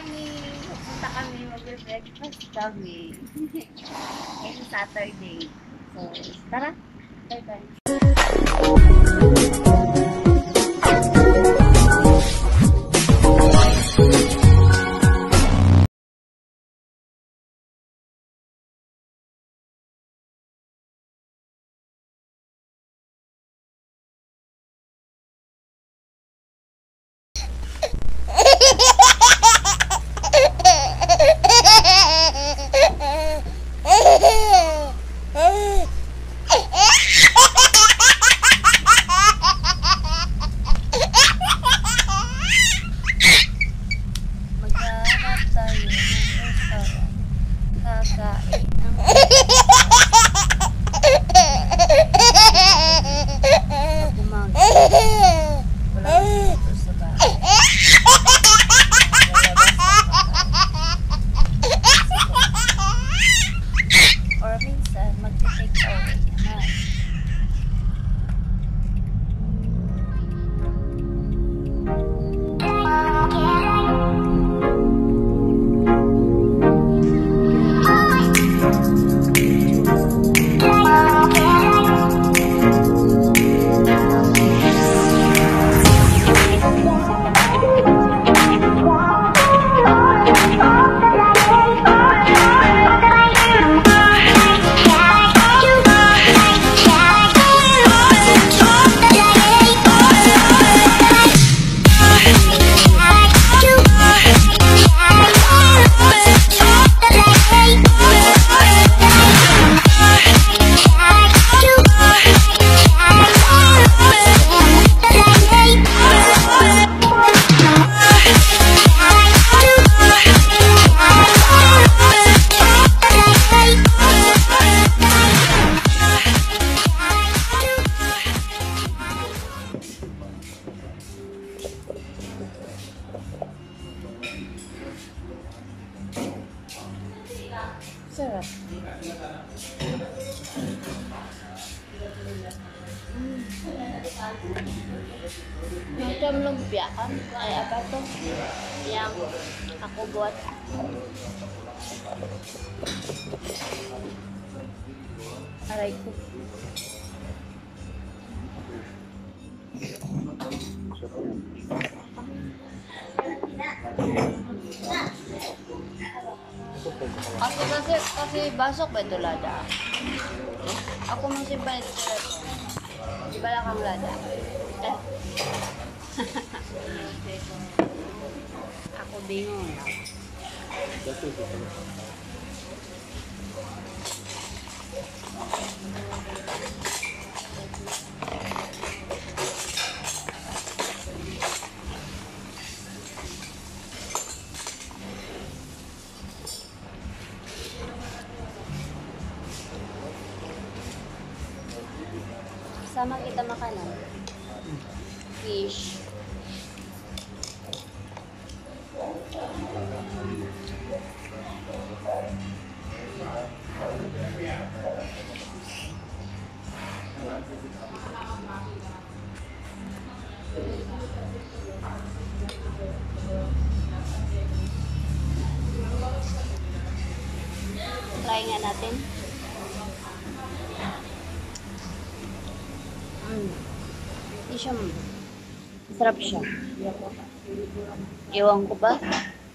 morning! Pupunta kami, mag-breakfast kami. Ngayong Saturday. So, tara! Bye-bye! Sarap. Macam lumpia kan? Kayak apa tuh? Yang aku buat. Aray ko. Aku kasi basok ba ito lada? Ako masih ba ito di balakang lada? Ako bingung. Sama kita makanan. Fish. Try nga natin. Hindi siya, sarap siya. Ewan ko ba?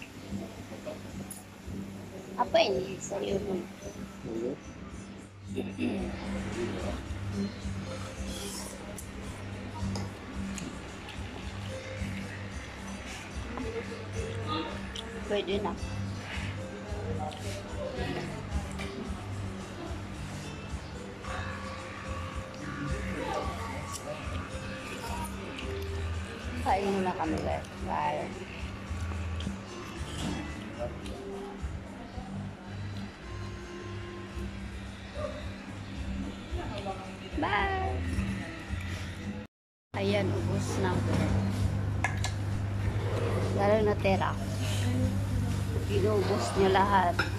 Apa ini? Serius. Pwede na. Kain muna kami guys. Bye. Bye. Ayan, ubos na. Lalo na tera. Inubos niya lahat.